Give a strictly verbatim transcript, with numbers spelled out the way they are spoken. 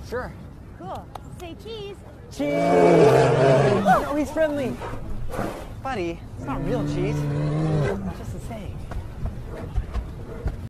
Sure. Cool. Say cheese. Cheese! Oh, he's friendly. Buddy, it's not real cheese. It's just a saying.